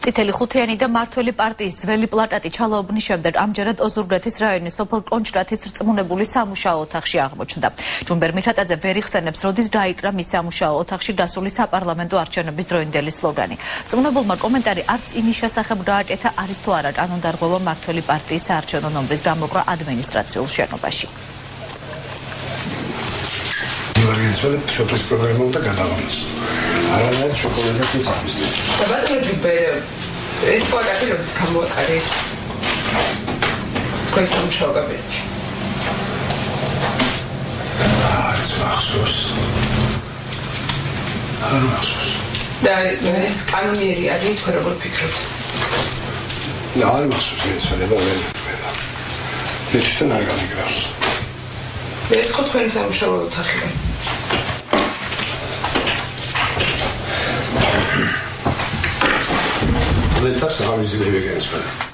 წითელი ხუთიანი და მმართველი პარტიის ძველი პლაკატი ჩალაუბნის შემდეგ ამჯერად ოზურგეთის რაიონის სოფელ კონჭკათის რწმუნებულის სამუშაო ოთახში აღმოჩნდა. ჯუმბერ მიქატაძე ვერ იხსენებს, როდის გაიკრა მის სამუშაო ოთახში გასული საპარლამენტო არჩევნების დროინდელი სლოგანი. რწმუნებულმა კომენტარი არც იმის შესახებ გააკეთა, არის თუ არა კანონდარღვევა მმართველი პარტიის საარჩევნო ნომრის გამოკრა ადმინისტრაციულ შენობაში. შოპის პროგრამა უნდა გადავამოს. არანაირ შოკოლადას ის არის. ბატონო ჯუმბერ, ეს პლაკატი როდის გამოაყარეთ? თქვენ სამუშაო კაბინეტში. არის მახსოვს. არ მახსოვს. და ეს კანონიერი არის, თქვენ როგორ ფიქრობთ? არ მახსოვს ეს ფერება ვერ ვერა. მე თვითონ არ გამიგრავს. ეს ხო თქვენი სამუშაო ოთახია. Let us have a